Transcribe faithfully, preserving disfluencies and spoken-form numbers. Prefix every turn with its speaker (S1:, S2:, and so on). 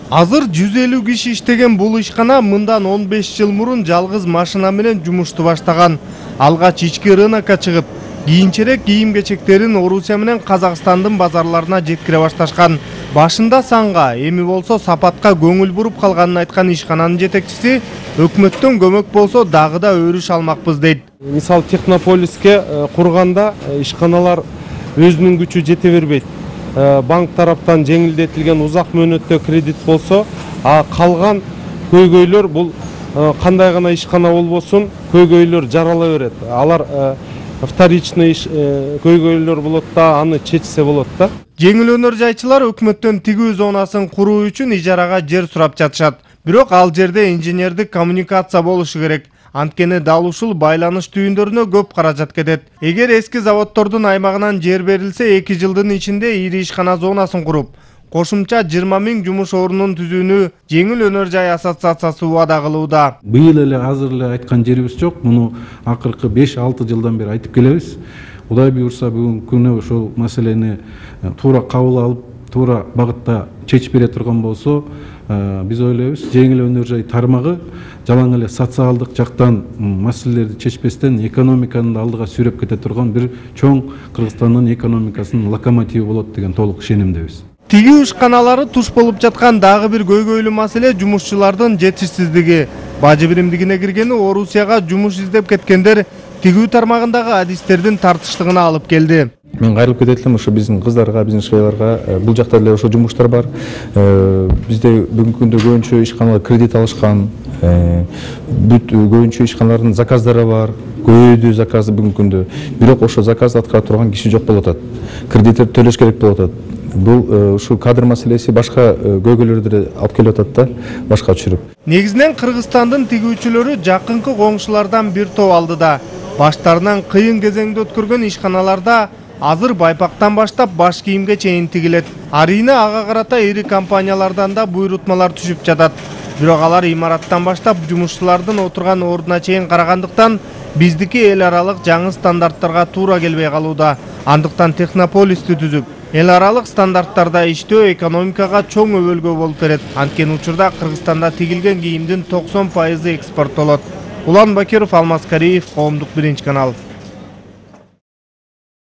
S1: Азыр жүз элүү киши иштеген бул ишкана мындан он беш жыл мурун жалгыз машина менен жумушту баштаган. Алгач ички рынокко чыгып, кийинчерээк кийим-кечектерин Орусия менен Казакстандын базарларына жеткире башташкан. Башында санга, эми болсо сапатка көңүл буруп калганын айткан ишкананын жетекчиси өкмөттөн көмөк болсо дагы да өрүш алмакпыз дейт.
S2: Мисалы Технополиске курганда ишканалар өзүнүн күчү жете бербейт. Банк тараптан жеңилдетилген узак мөөнөттө кредит болсо, а калган көйгөйлөр бул кандай гана ишкана болбосун, көйгөйлөр жарала берет. Алар вторичный көйгөйлөр болот да, аны чечсе болот да.
S1: Жеңил өнөр жайчылар өкмөттөн тигүү зонасын куруу үчүн ижарага жер сурап жатышат. Бирок ал жерде инженердик коммуникация болушу керек. Анткени дал ушул байланыш түйүндөрүнө көп каражат кетет. Эгер эски заводдордун аймагынан жер берилсе, эки жылдын ичинде ири ишкана зонасын куруп, кошумча жыйырма миң жумуш орнун түзүүнү Жеңил өнөр жай ассоциациясы убада кылууда.
S3: Быйыл эле азыр эле айткан жерибиз жок. Муну акыркы беш алты жылдан бери айтып келебиз. Кудай буйрса бүгүнкү күнү ошол маселени туура кабыл алып, туура багытта чечип бере турган болсо, биз ойлойбуз, жеңил өнөр жай тармагы жалаң эле социалдык жактан маселелерди чечпестен экономиканы да алдыга сүйрөп кете турган бир чоң Кыргызстандын экономикасынын локомотиви болот деген толук ишенимдебиз.
S1: Тигүү ишканалары туш болуп жаткан дагы бир көйгөйлүү маселе жумушчулардын жетишсиздиги. Бажы биримдигине киргени Орусияга жумуш издеп кеткендер тигүү тармагындагы адистердин тартыштыгына алып келди.
S4: Мен кайрылып кетет элем, ошо биздин кыздарга, биздин швейларга бул жакта деле ошо жумуштар бар. Бизде бүгүнкү күндө көбүнчө ишканалар кредит алышкан, бүт көбүнчө ишканалардын заказдары бар, көбөйдү заказы бүгүнкү күндө. Бирок ошо заказды аткара турган киши жок болуп атат. Кредиттерди төлөш керек болуп атат. Бул ушу кадр маселеси башка көйгөйлөрдү алып келип атат да, башка түшүрүп.
S1: Негизинен Кыргызстандын тигүүчүлөрү жакынкы коңшулардан бир топ алдыда. Баштарынан кыйын кезеңди өткөргөн ишканаларда азыр байпактан баштап баш кийимге чейин тигилет. Арийне ага карата ири компаниялардан да буйрутмалар түшүп жатат. Бирок алар имараттан баштап жумушчулардын отурган ордуна чейин карагандыктан биздики эл аралык жаңы стандарттарга туура келбей калууда. Андыктан Технополисти түзүп, эл аралык стандарттарда иштөө экономикага чоң өбөлгө болуп берет. Анткени учурда Кыргызстанда тигилген кийимдин токсон пайызы экспорттолот. Улан Бакиров, Алмаз Кариев, Коомдук биринчи канал.